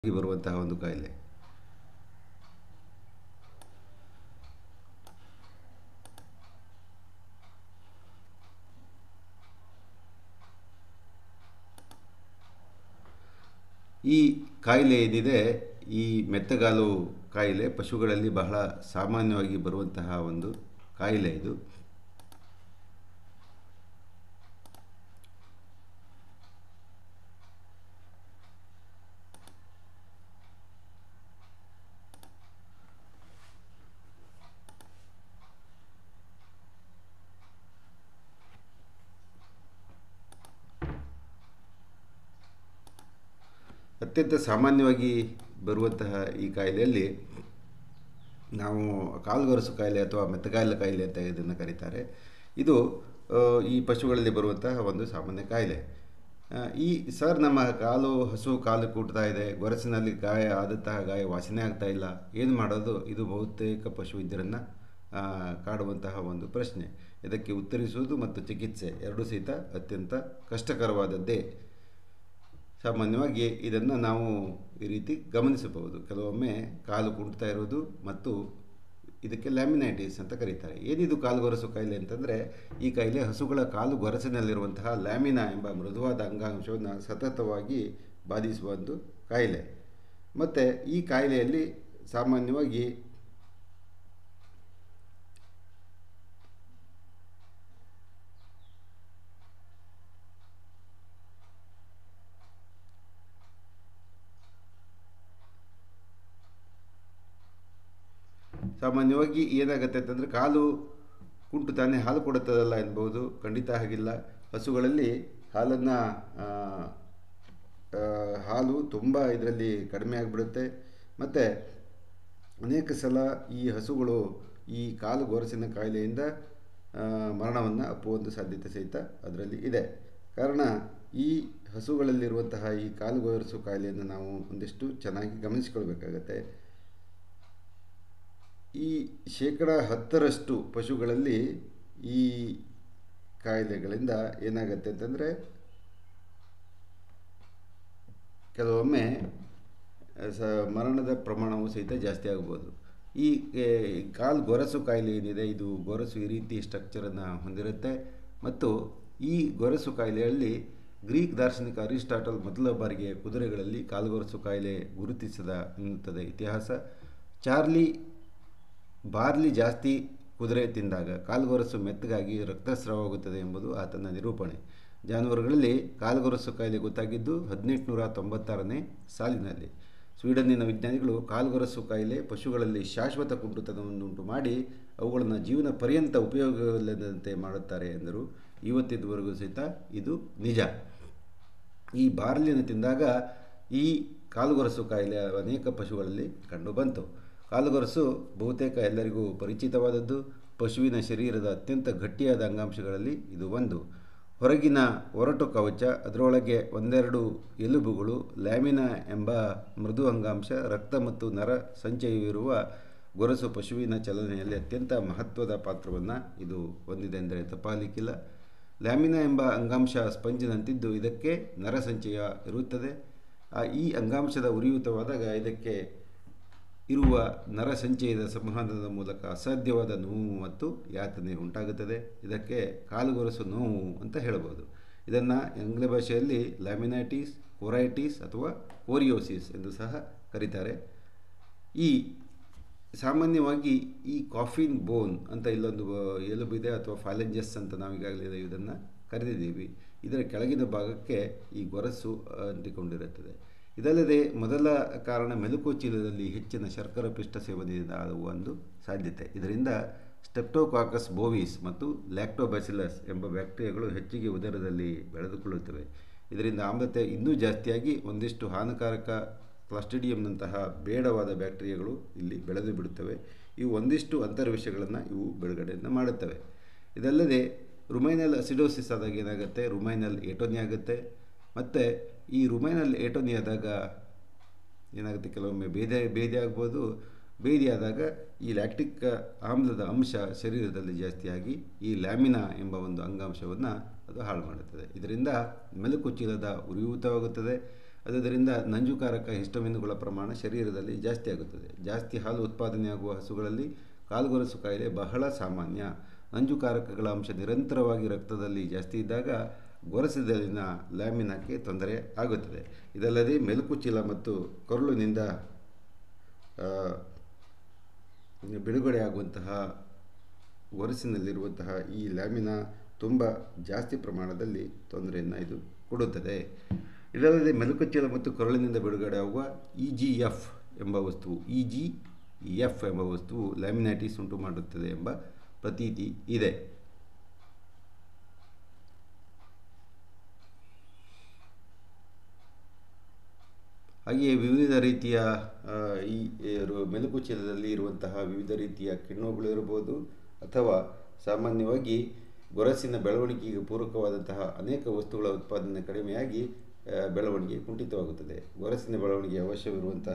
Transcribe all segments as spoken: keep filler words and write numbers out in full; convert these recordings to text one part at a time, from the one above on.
ಬರುವಂತಹ ಒಂದು ಕಾಯಿಲೆ. ಈ ಕಾಯಿಲೆ ಏನಿದೆ, ಈ ಮೆತ್ತಗಾಲು ಕಾಯಿಲೆ ಪಶುಗಳಲ್ಲಿ ಬಹಳ ಸಾಮಾನ್ಯವಾಗಿ ಬರುವಂತಹ ಒಂದು ಕಾಯಿಲೆ ಇದು. ಅತ್ಯಂತ ಸಾಮಾನ್ಯವಾಗಿ ಬರುವಂತಹ ಈ ಕಾಯಿಲೆಯಲ್ಲಿ ನಾವು ಕಾಲುಗೊರಸು ಕಾಯಿಲೆ ಅಥವಾ ಮೆತ್ತಗಾಲು ಕಾಯಿಲೆ ಅಂತ ಇದನ್ನು ಕರೀತಾರೆ. ಇದು ಈ ಪಶುಗಳಲ್ಲಿ ಬರುವಂತಹ ಒಂದು ಸಾಮಾನ್ಯ ಕಾಯಿಲೆ. ಈ ಸರ್ ನಮ್ಮ ಕಾಲು ಹಸು ಕಾಲು ಕೂಡ್ತಾ ಇದೆ, ಗೊರಸಿನಲ್ಲಿ ಗಾಯ ಆದಂತಹ ಗಾಯ ವಾಸನೆ ಆಗ್ತಾ ಇಲ್ಲ, ಏನು ಮಾಡೋದು? ಇದು ಬಹುತೇಕ ಪಶುವೈದ್ಯರನ್ನು ಕಾಡುವಂತಹ ಒಂದು ಪ್ರಶ್ನೆ. ಇದಕ್ಕೆ ಉತ್ತರಿಸುವುದು ಮತ್ತು ಚಿಕಿತ್ಸೆ ಎರಡೂ ಸಹಿತ ಅತ್ಯಂತ ಕಷ್ಟಕರವಾದದ್ದೇ. ಸಾಮಾನ್ಯವಾಗಿ ಇದನ್ನು ನಾವು ಈ ರೀತಿ ಗಮನಿಸಬಹುದು. ಕೆಲವೊಮ್ಮೆ ಕಾಲು ಕುಂಟ್ತಾ ಇರೋದು ಮತ್ತು ಇದಕ್ಕೆ ಲ್ಯಾಮಿನೈಟಿಸ್ ಅಂತ ಕರೀತಾರೆ. ಏನಿದು ಕಾಲುಗೊರಸು ಕಾಯಿಲೆ ಅಂತಂದರೆ, ಈ ಕಾಯಿಲೆ ಹಸುಗಳ ಕಾಲು ಗೊರಸಿನಲ್ಲಿರುವಂತಹ ಲ್ಯಾಮಿನಾ ಎಂಬ ಮೃದುವಾದ ಅಂಗಾಂಶವನ್ನು ಸತತವಾಗಿ ಬಾಧಿಸುವ ಒಂದು ಕಾಯಿಲೆ. ಮತ್ತು ಈ ಕಾಯಿಲೆಯಲ್ಲಿ ಸಾಮಾನ್ಯವಾಗಿ ಸಾಮಾನ್ಯವಾಗಿ ಏನಾಗುತ್ತೆ ಅಂತಂದರೆ, ಕಾಲು ಕುಂಟು ತಾನೇ ಹಾಲು ಕೊಡುತ್ತದಲ್ಲ ಎನ್ಬೋದು. ಖಂಡಿತ ಹಾಗಿಲ್ಲ. ಹಸುಗಳಲ್ಲಿ ಹಾಲನ್ನು ಹಾಲು ತುಂಬ ಇದರಲ್ಲಿ ಕಡಿಮೆ ಆಗಿಬಿಡುತ್ತೆ. ಮತ್ತು ಅನೇಕ ಸಲ ಈ ಹಸುಗಳು ಈ ಕಾಲು ಗೊರಸಿನ ಕಾಯಿಲೆಯಿಂದ ಮರಣವನ್ನು ಅಪ್ಪುವಂಥ ಸಾಧ್ಯತೆ ಸಹಿತ ಅದರಲ್ಲಿ ಇದೆ. ಕಾರಣ ಈ ಹಸುಗಳಲ್ಲಿರುವಂತಹ ಈ ಕಾಲು ಗೊರಸು ಕಾಯಿಲೆಯನ್ನು ನಾವು ಒಂದಿಷ್ಟು ಚೆನ್ನಾಗಿ ಗಮನಿಸಿಕೊಳ್ಬೇಕಾಗತ್ತೆ. ಈ ಶೇಕಡ ಹತ್ತರಷ್ಟು ಪಶುಗಳಲ್ಲಿ ಈ ಕಾಯಿಲೆಗಳಿಂದ ಏನಾಗುತ್ತೆ ಅಂತಂದರೆ, ಕೆಲವೊಮ್ಮೆ ಸ ಮರಣದ ಪ್ರಮಾಣವು ಸಹಿತ ಜಾಸ್ತಿ ಆಗ್ಬೋದು. ಈ ಕಾಲು ಗೊರಸು ಕಾಯಿಲೆ ಏನಿದೆ, ಇದು ಗೊರಸು ಈ ರೀತಿ ಸ್ಟ್ರಕ್ಚರನ್ನು ಹೊಂದಿರುತ್ತೆ. ಮತ್ತು ಈ ಗೊರಸು ಕಾಯಿಲೆಯಲ್ಲಿ ಗ್ರೀಕ್ ದಾರ್ಶನಿಕ ಅರಿಸ್ಟಾಟಲ್ ಮೊದಲ ಬಾರಿಗೆ ಕುದುರೆಗಳಲ್ಲಿ ಕಾಲುಗೊರಸು ಕಾಯಿಲೆ ಗುರುತಿಸಿದ ಎನ್ನುತ್ತದೆ ಇತಿಹಾಸ. ಚಾರ್ಲಿ ಬಾರ್ಲಿ ಜಾಸ್ತಿ ಕುದುರೆ ತಿಂದಾಗ ಕಾಲುಗೊರಸು ಮೆತ್ತಗಾಗಿ ರಕ್ತಸ್ರಾವವಾಗುತ್ತದೆ ಎಂಬುದು ಆತನ ನಿರೂಪಣೆ. ಜಾನುವಾರುಗಳಲ್ಲಿ ಕಾಲುಗೊರಸು ಕಾಯಿಲೆ ಗೊತ್ತಾಗಿದ್ದು ಹದಿನೆಂಟುನೂರ ತೊಂಬತ್ತಾರನೇ ಸಾಲಿನಲ್ಲಿ. ಸ್ವೀಡನ್ನಿನ ವಿಜ್ಞಾನಿಗಳು ಕಾಲುಗೊರಸು ಕಾಯಿಲೆ ಪಶುಗಳಲ್ಲಿ ಶಾಶ್ವತ ಕುಂಟುತನವನ್ನುಂಟು ಮಾಡಿ ಅವುಗಳನ್ನು ಜೀವನ ಪರ್ಯಂತ ಉಪಯೋಗವಿಲ್ಲದಂತೆ ಮಾಡುತ್ತಾರೆ ಎಂದರು. ಇವತ್ತಿನವರೆಗೂ ಸಹಿತ ಇದು ನಿಜ. ಈ ಬಾರ್ಲಿಯನ್ನು ತಿಂದಾಗ ಈ ಕಾಲುಗೊರಸು ಕಾಯಿಲೆ ಅನೇಕ ಪಶುಗಳಲ್ಲಿ ಕಂಡುಬಂತು. ಕಾಲುಗೊರಸು ಬಹುತೇಕ ಎಲ್ಲರಿಗೂ ಪರಿಚಿತವಾದದ್ದು. ಪಶುವಿನ ಶರೀರದ ಅತ್ಯಂತ ಗಟ್ಟಿಯಾದ ಅಂಗಾಂಶಗಳಲ್ಲಿ ಇದು ಒಂದು. ಹೊರಗಿನ ಒರಟು ಕವಚ, ಅದರೊಳಗೆ ಒಂದೆರಡು ಎಲುಬುಗಳು, ಲ್ಯಾಮಿನಾ ಎಂಬ ಮೃದು ಅಂಗಾಂಶ, ರಕ್ತ ಮತ್ತು ನರ ಸಂಚಯವಿರುವ ಗೊರಸು ಪಶುವಿನ ಚಲನೆಯಲ್ಲಿ ಅತ್ಯಂತ ಮಹತ್ವದ ಪಾತ್ರವನ್ನು ಇದು ಹೊಂದಿದೆ ಎಂದರೆ ತಪ್ಪಾಗಲಿಕ್ಕಿಲ್ಲ. ಲ್ಯಾಮಿನಾ ಎಂಬ ಅಂಗಾಂಶ ಸ್ಪಂಜಿನಂತಿದ್ದು ಇದಕ್ಕೆ ನರ ಸಂಚಯ ಇರುತ್ತದೆ. ಈ ಅಂಗಾಂಶದ ಉರಿಯೂತವಾದಾಗ ಇದಕ್ಕೆ ಇರುವ ನರ ಸಂಚಯದ ಸಂವಹನದ ಮೂಲಕ ಅಸಾಧ್ಯವಾದ ನೋವು ಮತ್ತು ಯಾತನೆ ಉಂಟಾಗುತ್ತದೆ. ಇದಕ್ಕೆ ಕಾಲುಗೊರಸು ನೋವು ಅಂತ ಹೇಳಬಹುದು. ಇದನ್ನು ಆಂಗ್ಲ ಭಾಷೆಯಲ್ಲಿ ಲ್ಯಾಮಿನೈಟಿಸ್, ಕೊರೈಟಿಸ್ ಅಥವಾ ಕೋರಿಯೋಸಿಸ್ ಎಂದು ಸಹ ಕರೀತಾರೆ. ಈ ಸಾಮಾನ್ಯವಾಗಿ ಈ ಕಾಫಿನ್ ಬೋನ್ ಅಂತ ಇಲ್ಲೊಂದು ಎಲುಬಿದೆ ಅಥವಾ ಫಾಲೆಂಜಸ್ ಅಂತ ನಾವು ಈಗಾಗಲೇ ಇದನ್ನು ಕರೆದಿದ್ದೀವಿ. ಇದರ ಕೆಳಗಿನ ಭಾಗಕ್ಕೆ ಈ ಗೊರಸು ಅಂಟಿಕೊಂಡಿರುತ್ತದೆ. ಇದಲ್ಲದೆ ಮೊದಲ ಕಾರಣ ಮೆಲುಕು ಚೀಲದಲ್ಲಿ ಹೆಚ್ಚಿನ ಶರ್ಕರ ಪಿಷ್ಟ ಸೇವನೆಯಿಂದ ಆಗುವ ಒಂದು ಸಾಧ್ಯತೆ. ಇದರಿಂದ ಸ್ಟೆಪ್ಟೋಕಾಕಸ್ ಬೋವಿಸ್ ಮತ್ತು ಲ್ಯಾಕ್ಟೋಬ್ಯಾಸಿಲಸ್ ಎಂಬ ಬ್ಯಾಕ್ಟೀರಿಯಾಗಳು ಹೆಚ್ಚಿಗೆ ಉದರದಲ್ಲಿ ಬೆಳೆದುಕೊಳ್ಳುತ್ತವೆ. ಇದರಿಂದ ಆಮ್ಲತೆ ಇನ್ನೂ ಜಾಸ್ತಿಯಾಗಿ ಒಂದಿಷ್ಟು ಹಾನಿಕಾರಕ ಕ್ಲಾಸ್ಟ್ರಿಡಿಯಂನಂತಹ ಬೇಡವಾದ ಬ್ಯಾಕ್ಟೀರಿಯಾಗಳು ಇಲ್ಲಿ ಬೆಳೆದು ಬಿಡುತ್ತವೆ. ಇವು ಒಂದಿಷ್ಟು ಅಂತರ್ವಿಷಗಳನ್ನು ಇವು ಬಿಡುಗಡೆಯನ್ನು ಮಾಡುತ್ತವೆ. ಇದಲ್ಲದೆ ರುಮೈನಲ್ ಅಸಿಡೋಸಿಸ್ ಆದಾಗ ಏನಾಗುತ್ತೆ, ರುಮೈನಲ್ ಏಟೋನಿ ಆಗುತ್ತೆ. ಮತ್ತು ಈ ರುಮೈನಲ್ ಏಟೋನಿ ಆದಾಗ ಏನಾಗುತ್ತೆ, ಕೆಲವೊಮ್ಮೆ ಬೇದೆ ಬೇದಿ ಆಗ್ಬೋದು. ಬೇದಿ ಆದಾಗ ಈ ಲ್ಯಾಕ್ಟಿಕ್ ಆಮ್ಲದ ಅಂಶ ಶರೀರದಲ್ಲಿ ಜಾಸ್ತಿಯಾಗಿ ಈ ಲ್ಯಾಮಿನಾ ಎಂಬ ಒಂದು ಅಂಗಾಂಶವನ್ನು ಅದು ಹಾಳು ಮಾಡುತ್ತದೆ. ಇದರಿಂದ ಮೆಲುಕು ಚೀಲದ ಉರಿಯೂತವಾಗುತ್ತದೆ. ಆದ್ದರಿಂದ ನಂಜುಕಾರಕ ಹಿಸ್ಟಮಿನ್ಗಳ ಪ್ರಮಾಣ ಶರೀರದಲ್ಲಿ ಜಾಸ್ತಿ ಆಗುತ್ತದೆ. ಜಾಸ್ತಿ ಹಾಲು ಉತ್ಪಾದನೆಯಾಗುವ ಹಸುಗಳಲ್ಲಿ ಕಾಲುಗೊರಸು ಕಾಯಿಲೆ ಬಹಳ ಸಾಮಾನ್ಯ. ನಂಜುಕಾರಕಗಳ ಅಂಶ ನಿರಂತರವಾಗಿ ರಕ್ತದಲ್ಲಿ ಜಾಸ್ತಿ ಇದ್ದಾಗ ಗೊರಸಿನಲ್ಲಿನ ಲ್ಯಾಮಿನಾಕ್ಕೆ ತೊಂದರೆ ಆಗುತ್ತದೆ. ಇದಲ್ಲದೆ ಮೆಲುಕು ಚೀಲ ಮತ್ತು ಕರುಳಿನಿಂದ ಬಿಡುಗಡೆಯಾಗುವಂತಹ ಗೊರಸಿನಲ್ಲಿರುವಂತಹ ಈ ಲ್ಯಾಮಿನಾ ತುಂಬ ಜಾಸ್ತಿ ಪ್ರಮಾಣದಲ್ಲಿ ತೊಂದರೆಯನ್ನು ಇದು ಕೊಡುತ್ತದೆ. ಇದಲ್ಲದೆ ಮೆಲುಕುಚೀಲ ಮತ್ತು ಕರುಳಿನಿಂದ ಬಿಡುಗಡೆಯಾಗುವ ಇ ಜಿ ಎಫ್ ಎಂಬ ವಸ್ತುವು ಇ ಜಿ ಎಫ್ ಎಂಬ ವಸ್ತುವು ಲ್ಯಾಮಿನೈಟಿಸ್ ಉಂಟು ಮಾಡುತ್ತದೆ ಎಂಬ ಪ್ರತೀತಿ ಇದೆ. ಹಾಗೆಯೇ ವಿವಿಧ ರೀತಿಯ ಈ ಮೆಲುಕು ಚೀಲದಲ್ಲಿ ಇರುವಂತಹ ವಿವಿಧ ರೀತಿಯ ಕಿಣ್ವಗಳು ಇರಬಹುದು, ಅಥವಾ ಸಾಮಾನ್ಯವಾಗಿ ಗೊರಸಿನ ಬೆಳವಣಿಗೆಗೆ ಪೂರಕವಾದಂತಹ ಅನೇಕ ವಸ್ತುಗಳ ಉತ್ಪಾದನೆ ಕಡಿಮೆಯಾಗಿ ಬೆಳವಣಿಗೆ ಕುಂಠಿತವಾಗುತ್ತದೆ. ಗೊರಸಿನ ಬೆಳವಣಿಗೆ ಅವಶ್ಯವಿರುವಂತಹ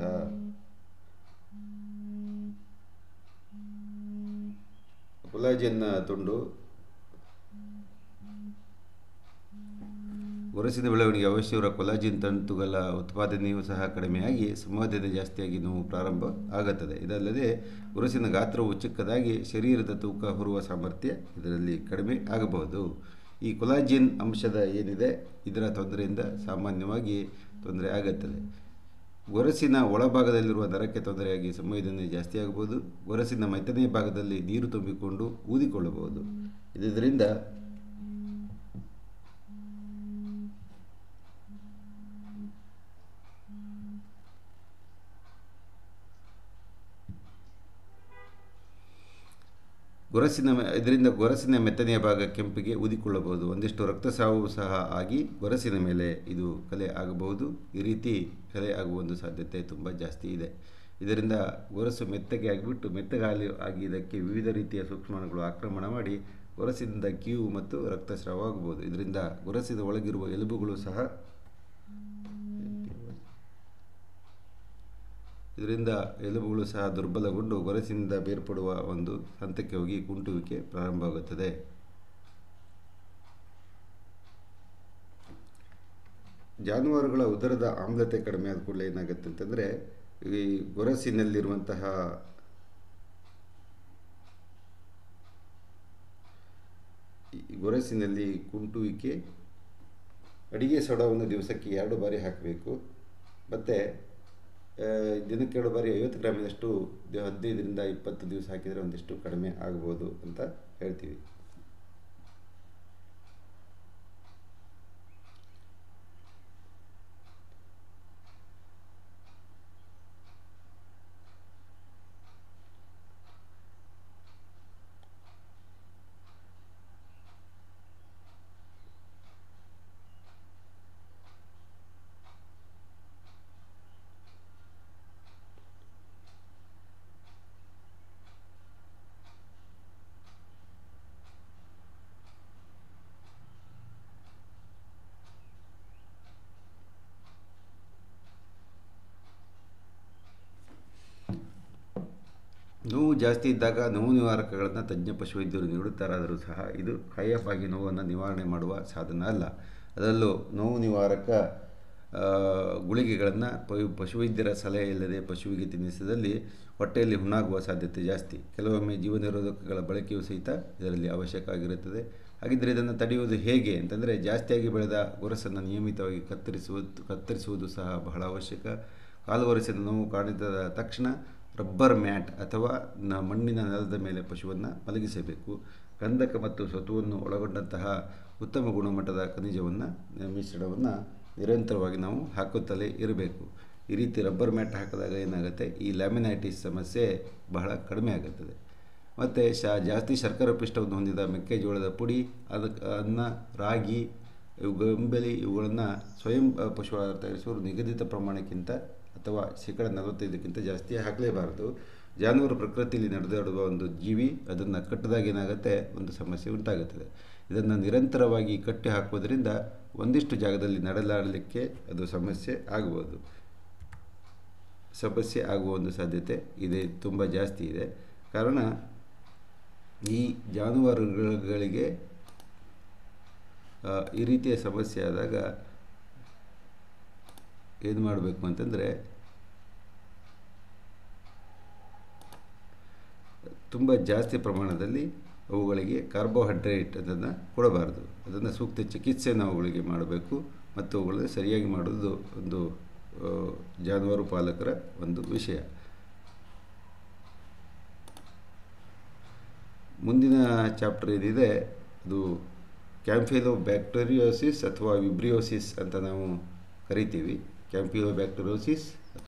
ಕೊಲಾಜನ್ ತುಂಡು ಗೊರಸಿನ ಬೆಳವಣಿಗೆ ಅವಶ್ಯವಿರುವ ಕೊಲಾಜಿನ್ ತಂತುಗಳ ಉತ್ಪಾದನೆಯೂ ಸಹ ಕಡಿಮೆಯಾಗಿ ಸಂವೇದನೆ ಜಾಸ್ತಿಯಾಗಿ ನೋವು ಪ್ರಾರಂಭ ಆಗುತ್ತದೆ. ಇದಲ್ಲದೆ ಗೊರಸಿನ ಗಾತ್ರವು ಚಿಕ್ಕದಾಗಿ ಶರೀರದ ತೂಕ ಹೊರುವ ಸಾಮರ್ಥ್ಯ ಇದರಲ್ಲಿ ಕಡಿಮೆ ಆಗಬಹುದು. ಈ ಕೊಲಾಜಿನ್ ಅಂಶದ ಏನಿದೆ ಇದರ ತೊಂದರೆಯಿಂದ ಸಾಮಾನ್ಯವಾಗಿ ತೊಂದರೆ ಆಗುತ್ತದೆ. ಗೊರಸಿನ ಒಳಭಾಗದಲ್ಲಿರುವ ನರಕ್ಕೆ ತೊಂದರೆಯಾಗಿ ಸಂವೇದನೆ ಜಾಸ್ತಿ ಆಗಬಹುದು. ಗೊರಸಿನ ಮೈತನೆಯ ಭಾಗದಲ್ಲಿ ನೀರು ತುಂಬಿಕೊಂಡು ಊದಿಕೊಳ್ಳಬಹುದು. ಇದರಿಂದ ಗೊರಸಿನ ಇದರಿಂದ ಗೊರಸಿನ ಮೆತ್ತನೆಯ ಭಾಗ ಕೆಂಪಿಗೆ ಊದಿಕೊಳ್ಳಬಹುದು. ಒಂದಿಷ್ಟು ರಕ್ತಸ್ರಾವವೂ ಸಹ ಆಗಿ ಗೊರಸಿನ ಮೇಲೆ ಇದು ಕಲೆ ಆಗಬಹುದು. ಈ ರೀತಿ ಕಲೆ ಆಗುವ ಒಂದು ಸಾಧ್ಯತೆ ತುಂಬ ಜಾಸ್ತಿ ಇದೆ. ಇದರಿಂದ ಗೊರಸು ಮೆತ್ತಗೆ ಆಗಿಬಿಟ್ಟು ಮೆತ್ತಗಾಲಿ ಆಗಿ ಇದಕ್ಕೆ ವಿವಿಧ ರೀತಿಯ ಸೂಕ್ಷ್ಮಾಣುಗಳು ಆಕ್ರಮಣ ಮಾಡಿ ಗೊರಸಿನಿಂದ ಕೀವು ಮತ್ತು ರಕ್ತಸ್ರಾವ ಆಗಬಹುದು. ಇದರಿಂದ ಗೊರಸಿನ ಒಳಗಿರುವ ಎಲುಬುಗಳು ಸಹ ಇದರಿಂದ ಎಲುಬುಗಳು ಸಹ ದುರ್ಬಲಗೊಂಡು ಗೊರಸಿನಿಂದ ಬೇರ್ಪಡುವ ಒಂದು ಹಂತಕ್ಕೆ ಹೋಗಿ ಕುಂಟುವಿಕೆ ಪ್ರಾರಂಭವಾಗುತ್ತದೆ. ಜಾನುವಾರುಗಳ ಉದರದ ಆಮ್ಲತೆ ಕಡಿಮೆ ಆದ ಕೂಡಲೇ ಏನಾಗುತ್ತೆ ಅಂತಂದರೆ ಈ ಗೊರಸಿನಲ್ಲಿರುವಂತಹ ಗೊರಸಿನಲ್ಲಿ ಕುಂಟುವಿಕೆ, ಅಡಿಗೆ ಸೋಡಾವನ್ನು ದಿವಸಕ್ಕೆ ಎರಡು ಬಾರಿ ಹಾಕಬೇಕು. ಮತ್ತು ದಿನಕ್ಕೆ ಎರಡು ಬಾರಿ ಐವತ್ತು ಗ್ರಾಮಿನಷ್ಟು ಹದಿನೈದರಿಂದ ಇಪ್ಪತ್ತು ದಿವಸ ಹಾಕಿದರೆ ಒಂದಿಷ್ಟು ಕಡಿಮೆ ಆಗ್ಬೋದು ಅಂತ ಹೇಳ್ತೀವಿ. ನೋವು ಜಾಸ್ತಿ ಇದ್ದಾಗ ನೋವು ನಿವಾರಕಗಳನ್ನು ತಜ್ಞ ಪಶುವೈದ್ಯರು ನೀಡುತ್ತಾರಾದರೂ ಸಹ ಇದು ಹೈಎಫ್ ಆಗಿ ನೋವನ್ನು ನಿವಾರಣೆ ಮಾಡುವ ಸಾಧನ ಅಲ್ಲ. ಅದರಲ್ಲೂ ನೋವು ನಿವಾರಕ ಗುಳಿಗೆಗಳನ್ನು ಪಶುವೈದ್ಯರ ಸಲಹೆ ಇಲ್ಲದೆ ಪಶುವಿಗೆ ತಿನ್ನಿಸಿದಲ್ಲಿ ಹೊಟ್ಟೆಯಲ್ಲಿ ಹುಣ್ಣಾಗುವ ಸಾಧ್ಯತೆ ಜಾಸ್ತಿ. ಕೆಲವೊಮ್ಮೆ ಜೀವನಿರೋಧಕಗಳ ಬಳಕೆಯೂ ಸಹಿತ ಇದರಲ್ಲಿ ಅವಶ್ಯಕ ಆಗಿರುತ್ತದೆ. ಹಾಗಿದ್ದರೆ ಇದನ್ನು ತಡೆಯುವುದು ಹೇಗೆ ಅಂತಂದರೆ ಜಾಸ್ತಿಯಾಗಿ ಬೆಳೆದ ಗೊರಸನ್ನು ನಿಯಮಿತವಾಗಿ ಕತ್ತರಿಸುವುದು ಕತ್ತರಿಸುವುದು ಸಹ ಬಹಳ ಅವಶ್ಯಕ. ಕಾಲುಗೊರಸಿನ ನೋವು ಕಾಣಿದ ತಕ್ಷಣ ರಬ್ಬರ್ ಮ್ಯಾಟ್ ಅಥವಾ ನ ಮಣ್ಣಿನ ನೆಲದ ಮೇಲೆ ಪಶುವನ್ನು ಮಲಗಿಸಬೇಕು. ಗಂಧಕ ಮತ್ತು ಸತುವನ್ನು ಒಳಗೊಂಡಂತಹ ಉತ್ತಮ ಗುಣಮಟ್ಟದ ಖನಿಜವನ್ನು ಮಿಶ್ರಣವನ್ನು ನಿರಂತರವಾಗಿ ನಾವು ಹಾಕುತ್ತಲೇ ಇರಬೇಕು. ಈ ರೀತಿ ರಬ್ಬರ್ ಮ್ಯಾಟ್ ಹಾಕಿದಾಗ ಏನಾಗುತ್ತೆ, ಈ ಲ್ಯಾಮಿನೈಟಿಸ್ ಸಮಸ್ಯೆ ಬಹಳ ಕಡಿಮೆ ಆಗುತ್ತದೆ. ಮತ್ತು ಶಾ ಜಾಸ್ತಿ ಶರ್ಕರೆ ಪಿಷ್ಟವನ್ನು ಹೊಂದಿದ ಮೆಕ್ಕೆಜೋಳದ ಪುಡಿ, ಅದಕ್ಕೆ ಅನ್ನ, ರಾಗಿ, ಇವು ಗಂಬೆಲಿ ಇವುಗಳನ್ನು ಸ್ವಯಂ ಪಶು ಆಹಾರ ತಯಾರಿಸುವರು ನಿಗದಿತ ಪ್ರಮಾಣಕ್ಕಿಂತ ಅಥವಾ ಶೇಕಡ ನಲವತ್ತೈದಕ್ಕಿಂತ ಜಾಸ್ತಿ ಹಾಕಲೇಬಾರದು. ಜಾನುವಾರು ಪ್ರಕೃತಿಯಲ್ಲಿ ನಡೆದಾಡುವ ಒಂದು ಜೀವಿ, ಅದನ್ನು ಕಟ್ಟಿದಾಗ ಏನಾಗುತ್ತೆ, ಒಂದು ಸಮಸ್ಯೆ ಉಂಟಾಗುತ್ತದೆ. ಇದನ್ನು ನಿರಂತರವಾಗಿ ಕಟ್ಟಿ ಹಾಕುವುದರಿಂದ ಒಂದಿಷ್ಟು ಜಾಗದಲ್ಲಿ ನಡೆದಾಡಲಿಕ್ಕೆ ಅದು ಸಮಸ್ಯೆ ಆಗ್ಬೋದು ಸಮಸ್ಯೆ ಆಗುವ ಒಂದು ಸಾಧ್ಯತೆ ಇದೆ, ತುಂಬ ಜಾಸ್ತಿ ಇದೆ. ಕಾರಣ ಈ ಜಾನುವಾರುಗಳಿಗೆ ಈ ರೀತಿಯ ಸಮಸ್ಯೆ ಆದಾಗ ಏನು ಮಾಡಬೇಕು ಅಂತಂದರೆ ತುಂಬ ಜಾಸ್ತಿ ಪ್ರಮಾಣದಲ್ಲಿ ಅವುಗಳಿಗೆ ಕಾರ್ಬೋಹೈಡ್ರೇಟ್ ಅದನ್ನು ಕೊಡಬಾರ್ದು. ಅದನ್ನು ಸೂಕ್ತ ಚಿಕಿತ್ಸೆಯನ್ನು ಅವುಗಳಿಗೆ ಮಾಡಬೇಕು ಮತ್ತು ಅವುಗಳನ್ನು ಸರಿಯಾಗಿ ಮಾಡೋದು ಒಂದು ಜಾನುವಾರು ಪಾಲಕರ ಒಂದು ವಿಷಯ. ಮುಂದಿನ ಚಾಪ್ಟರ್ ಏನಿದೆ ಅದು ಕ್ಯಾಂಫಿಲೋಬ್ಯಾಕ್ಟೀರಿಯೋಸಿಸ್ ಅಥವಾ ವಿಬ್ರಿಯೋಸಿಸ್ ಅಂತ ನಾವು ಕರಿತೀವಿ. ಕ್ಯಾಂಫಿಲೋಬ್ಯಾಕ್ಟೀರಿಯೋಸಿಸ್